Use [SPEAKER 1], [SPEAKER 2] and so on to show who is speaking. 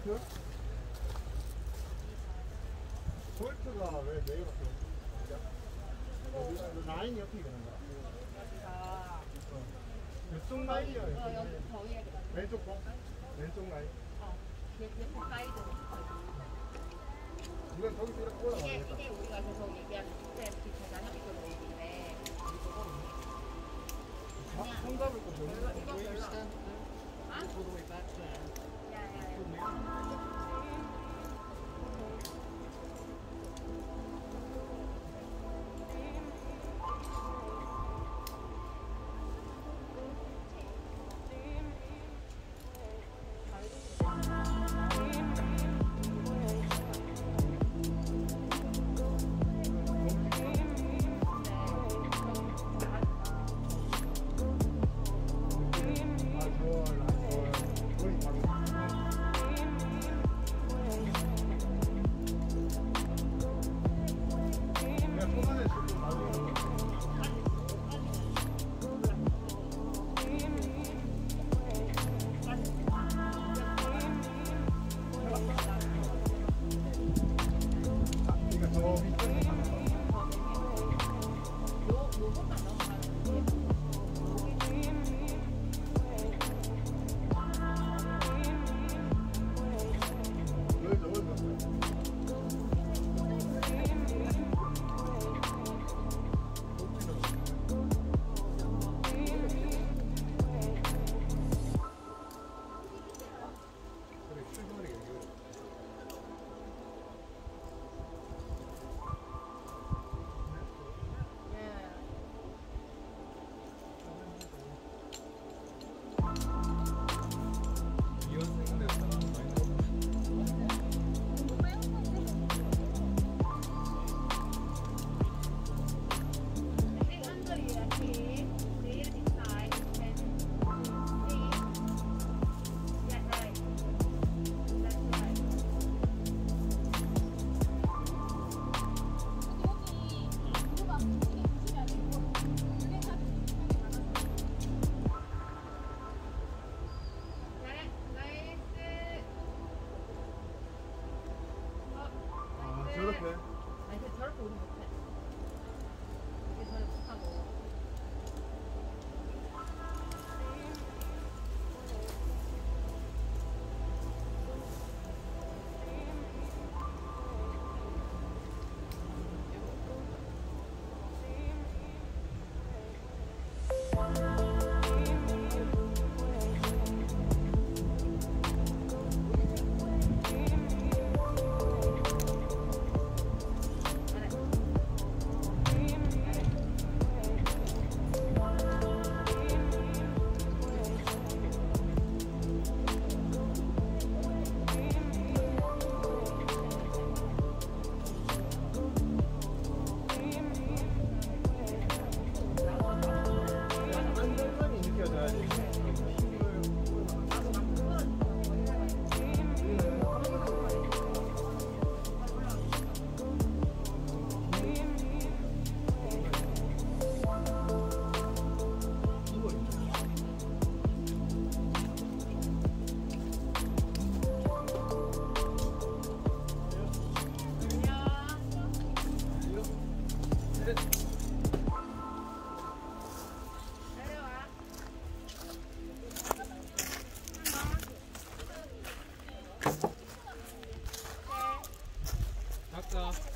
[SPEAKER 1] 볼트? 볼트가 왜 내일밖에 없지? 라인이 어떻게 되는 거야?
[SPEAKER 2] 아,
[SPEAKER 1] 왼쪽 라인이야.
[SPEAKER 2] 여기 더 해야 돼.
[SPEAKER 1] 왼쪽 거? 왼쪽 라인.
[SPEAKER 2] 옆에 사이드.
[SPEAKER 1] 이건 저기서 이렇게 올라가야
[SPEAKER 2] 이게
[SPEAKER 1] 되겠다.
[SPEAKER 2] 우리가 계속 얘기하는 스텝 기체가 합의도 로드인데
[SPEAKER 1] 손 잡을 거 보면
[SPEAKER 2] 이거 별로 아? 야야야.
[SPEAKER 1] 저렇게?
[SPEAKER 2] 아니 근데 저렇게 우리 못해. 이게 저를 못하고.
[SPEAKER 1] 안전선이 느껴져야지.
[SPEAKER 3] 닦아.